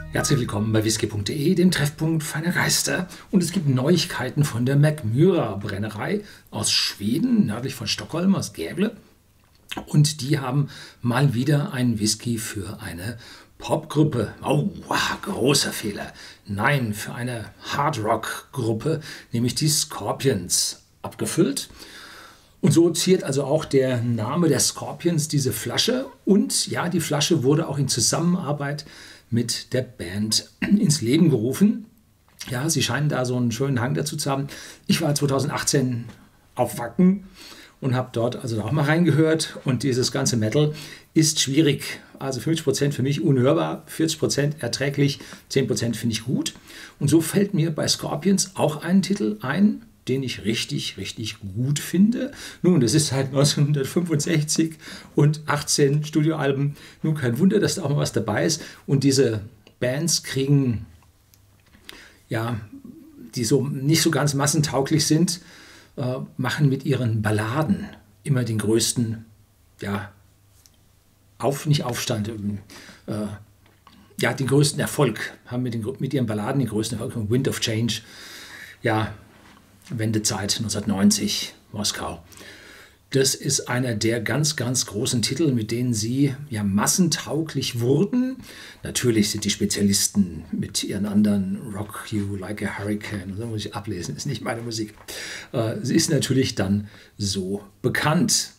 Herzlich willkommen bei whisky.de, dem Treffpunkt feiner Geister. Und es gibt Neuigkeiten von der Mackmyra Brennerei aus Schweden, nördlich von Stockholm, aus Gävle. Und die haben mal wieder einen Whisky für eine Popgruppe. Oh, wow, großer Fehler. Nein, für eine Hardrock-Gruppe, nämlich die Scorpions, abgefüllt. Und so ziert also auch der Name der Scorpions diese Flasche. Und ja, die Flasche wurde auch in Zusammenarbeit mit der Band ins Leben gerufen. Ja, sie scheinen da so einen schönen Hang dazu zu haben. Ich war 2018 auf Wacken und habe dort also auch mal reingehört. Und dieses ganze Metal ist schwierig. Also 50% für mich unhörbar, 40% erträglich, 10% finde ich gut. Und so fällt mir bei Scorpions auch ein Titel ein, den ich richtig, richtig gut finde. Nun, das ist halt 1965 und 18 Studioalben. Nun, kein Wunder, dass da auch mal was dabei ist. Und diese Bands kriegen, ja, die so nicht so ganz massentauglich sind, machen mit ihren Balladen immer den größten, ja, nicht Aufstand, ja, den größten Erfolg, haben mit ihren Balladen den größten Erfolg. Wind of Change, ja, Wendezeit 1990, Moskau. Das ist einer der ganz, ganz großen Titel, mit denen sie ja massentauglich wurden. Natürlich sind die Spezialisten mit ihren anderen Rock You Like a Hurricane, das muss ich ablesen, ist nicht meine Musik. Sie ist natürlich dann so bekannt.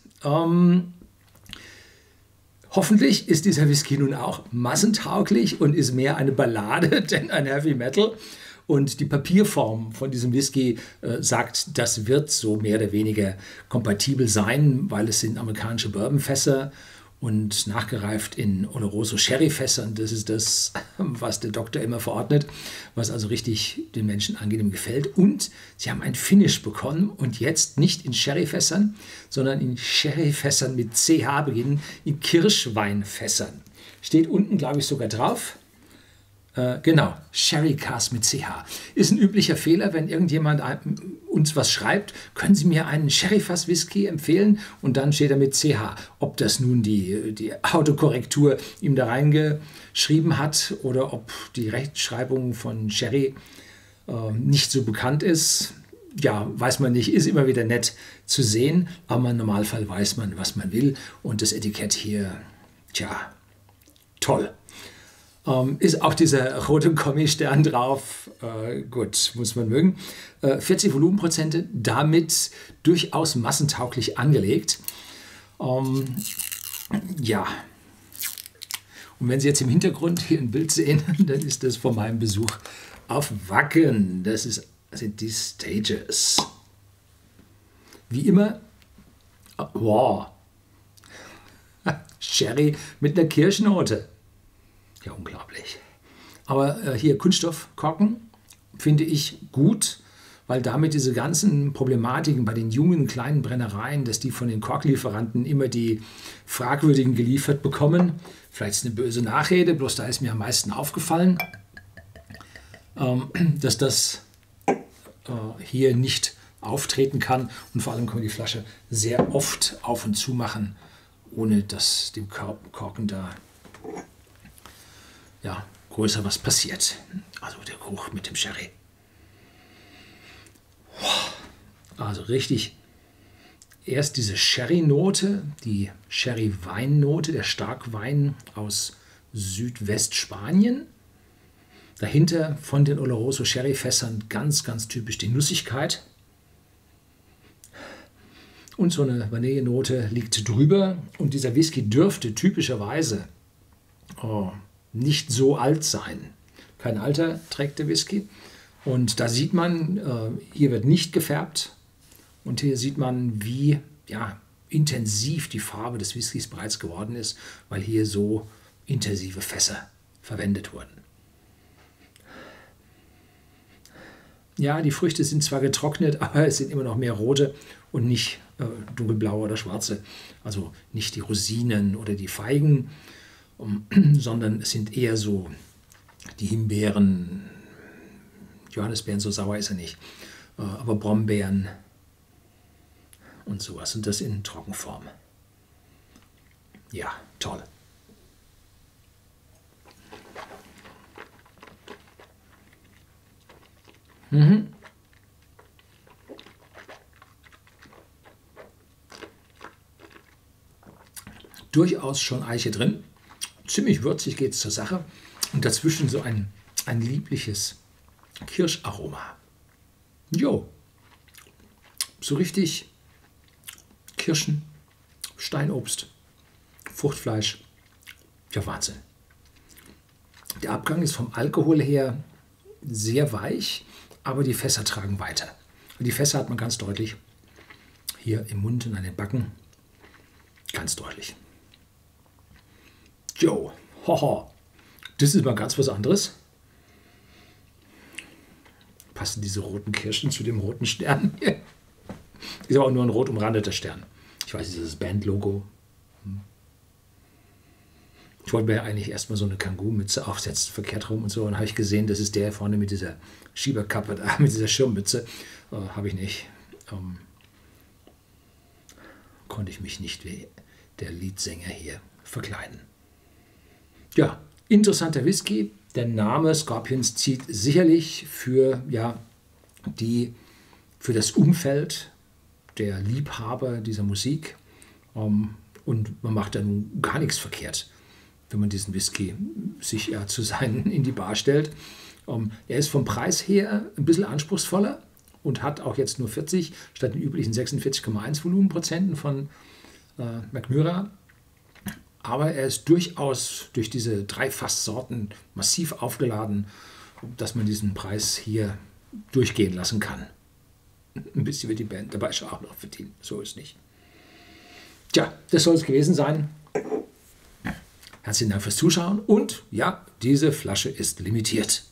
Hoffentlich ist dieser Whisky nun auch massentauglich und ist mehr eine Ballade denn ein Heavy Metal. Und die Papierform von diesem Whisky sagt, das wird so mehr oder weniger kompatibel sein, weil es sind amerikanische Bourbonfässer und nachgereift in Oloroso Sherryfässern. Das ist das, was der Doktor immer verordnet, was also richtig den Menschen angenehm gefällt. Und sie haben ein Finish bekommen und jetzt nicht in Sherryfässern, sondern in Sherryfässern mit CH beginnen, in Kirschweinfässern. Steht unten, glaube ich, sogar drauf. Genau, Sherry Cask mit CH. Ist ein üblicher Fehler, wenn irgendjemand uns was schreibt, können Sie mir einen Sherryfass Whisky empfehlen? Und dann steht er mit CH. Ob das nun die Autokorrektur ihm da reingeschrieben hat oder ob die Rechtschreibung von Sherry nicht so bekannt ist, ja, weiß man nicht, ist immer wieder nett zu sehen, aber im Normalfall weiß man, was man will. Und das Etikett hier, tja, toll. Ist auch dieser rote Kommi-Stern drauf. Gut, muss man mögen. 40 Volumenprozente, damit durchaus massentauglich angelegt. Ja. Und wenn Sie jetzt im Hintergrund hier ein Bild sehen, dann ist das von meinem Besuch auf Wacken. Das sind die Stages. Wie immer, wow. Sherry mit einer Kirschnote. Ja, unglaublich. Aber hier Kunststoffkorken finde ich gut, weil damit diese ganzen Problematiken bei den jungen kleinen Brennereien, dass die von den Korklieferanten immer die fragwürdigen geliefert bekommen. Vielleicht ist eine böse Nachrede, bloß da ist mir am meisten aufgefallen, dass das hier nicht auftreten kann. Und vor allem kann man die Flasche sehr oft auf und zu machen, ohne dass dem Korken da ja, größer was passiert. Also der Geruch mit dem Sherry. Also richtig, erst diese Sherry-Note, die Sherry-Wein-Note, der Starkwein aus Südwestspanien. Dahinter von den Oloroso Sherry-Fässern ganz, ganz typisch die Nussigkeit. Und so eine Vanillenote liegt drüber. Und dieser Whisky dürfte typischerweise nicht so alt sein. Kein Alter trägt der Whisky. Und da sieht man, hier wird nicht gefärbt. Und hier sieht man, wie ja, intensiv die Farbe des Whiskys bereits geworden ist, weil hier so intensive Fässer verwendet wurden. Ja, die Früchte sind zwar getrocknet, aber es sind immer noch mehr rote und nicht dunkelblaue oder schwarze. Also nicht die Rosinen oder die Feigen, sondern es sind eher so die Himbeeren, Johannisbeeren, so sauer ist er nicht, aber Brombeeren und sowas. Und das in Trockenform. Ja, toll. Durchaus schon Eiche drin. Ziemlich würzig geht es zur Sache. Und dazwischen so ein liebliches Kirscharoma. Jo, so richtig Kirschen, Steinobst, Fruchtfleisch. Ja, Wahnsinn. Der Abgang ist vom Alkohol her sehr weich, aber die Fässer tragen weiter. Und die Fässer hat man ganz deutlich hier im Mund und an den Backen. Ganz deutlich. Jo, hoho, das ist mal ganz was anderes. Passen diese roten Kirschen zu dem roten Stern hier? Ist aber auch nur ein rot umrandeter Stern. Ich weiß nicht, das ist das Bandlogo. Ich wollte mir ja eigentlich erstmal so eine Kangoo-Mütze aufsetzen, verkehrt rum und so. Und habe ich gesehen, das ist der vorne mit dieser Schieberkappe, da, mit dieser Schirmmütze. Habe ich nicht. Konnte ich mich nicht wie der Leadsänger hier verkleiden. Ja, interessanter Whisky. Der Name Scorpions zieht sicherlich für, ja, für das Umfeld der Liebhaber dieser Musik. Und man macht da nun gar nichts verkehrt, wenn man diesen Whisky sich ja zu seinen in die Bar stellt. Er ist vom Preis her ein bisschen anspruchsvoller und hat auch jetzt nur 40 statt den üblichen 46,1 Volumenprozenten von Mackmyra. Aber er ist durchaus durch diese 3 Fasssorten massiv aufgeladen, dass man diesen Preis hier durchgehen lassen kann. Ein bisschen wird die Band dabei schon auch noch verdienen. So ist nicht. Tja, das soll es gewesen sein. Herzlichen Dank fürs Zuschauen und ja, diese Flasche ist limitiert.